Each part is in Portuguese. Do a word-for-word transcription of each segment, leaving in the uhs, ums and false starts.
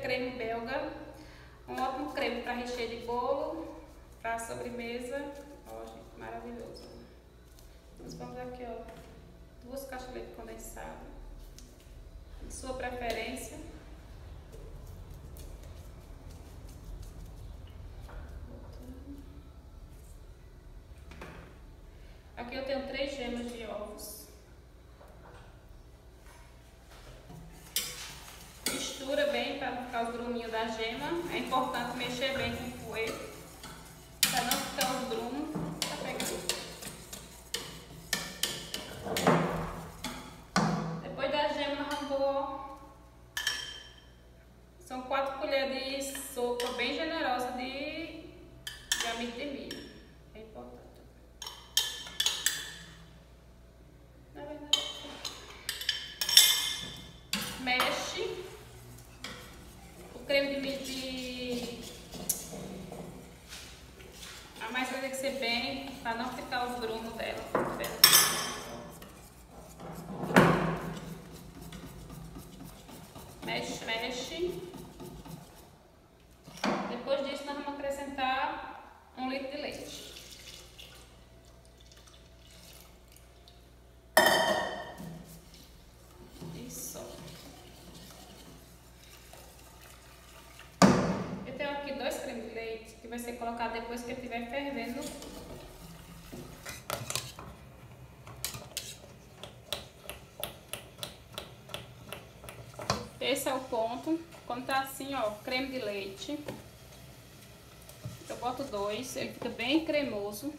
creme belga. Um ótimo creme para recheio de bolo, para sobremesa. Ó, gente, maravilhoso. Nós vamos aqui, ó, duas caixas de leite condensado. De sua preferência. Aqui eu tenho três gemas de ovos. Mistura bem para não ficar os gruminhos da gema. É importante mexer bem com o fouet para não ficar os grumos. Tá pegando. Depois da gema nós vamos pôr. São quatro colheres de sopa bem generosa de, de amido de milho. É importante. Na verdade, mexe. O creme de milho de... A massa tem que ser bem, para não ficar os grumos dela. Mexe, mexe. Depois disso nós vamos acrescentar um litro de leite. Isso. Eu tenho aqui dois cremes de leite que vai ser colocado depois que estiver fervendo. Esse é o ponto. Quando tá assim, ó, creme de leite, eu boto dois, ele fica bem cremoso.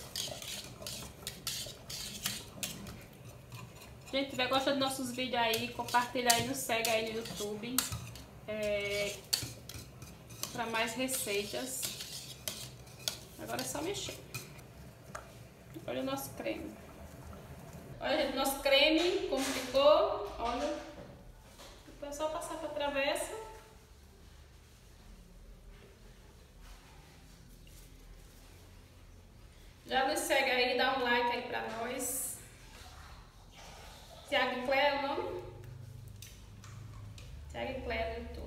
Gente, se tiver gostando dos nossos vídeos aí, compartilha aí, nos segue aí no YouTube. É, para mais receitas. Agora é só mexer. Olha o nosso creme. Olha, gente, o nosso creme, como ficou. Olha. É só passar para a travessa. Já nos segue aí, dá um like aí para nós. Tiago e Cléia é o nome? Tiago e Cléia no YouTube.